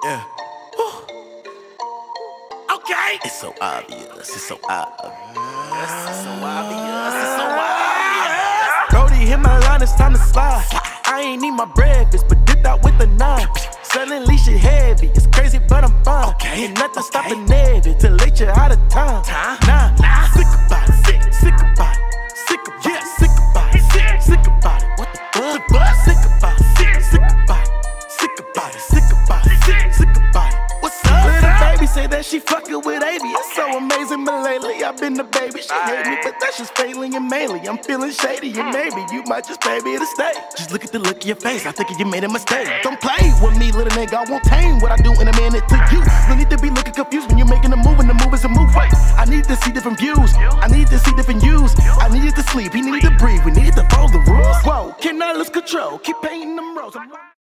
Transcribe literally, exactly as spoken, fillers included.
Yeah. Okay. It's so obvious. It's so obvious. It's so obvious. It's so obvious. Brody hit my line, it's time to slide. I ain't need my breakfast, but dipped out with the nine. Suddenly shit heavy. It's crazy, but I'm fine. Okay. Ain't nothing okay. stopping Navy till late you out of time. Time. Nah. Nah. Sick about it. Sick. Sick about it. Sick about yeah. it. Sick about it. Sick. Sick about it. What the fuck? Sick about it. Sick. Sick about it. Sick about it. Sick about it. Sick. Sick about it. What's up? Little baby say that she fucking with A V. It's so amazing, but lately I've been the baby. She hate me, but that's just failing and mainly I'm feeling shady, and maybe you might just pay me to stay. Just look at the look of your face. I think you made a mistake. Don't play with me, little nigga. I won't tame what I do in a minute to you. No need to be looking confused when you're making a move, and the move is a move. Wait, I need to see different views. I need to see different views. I needed to sleep. He needed to breathe. We needed to follow the rules. Whoa, can I lose control? Keep painting them roads.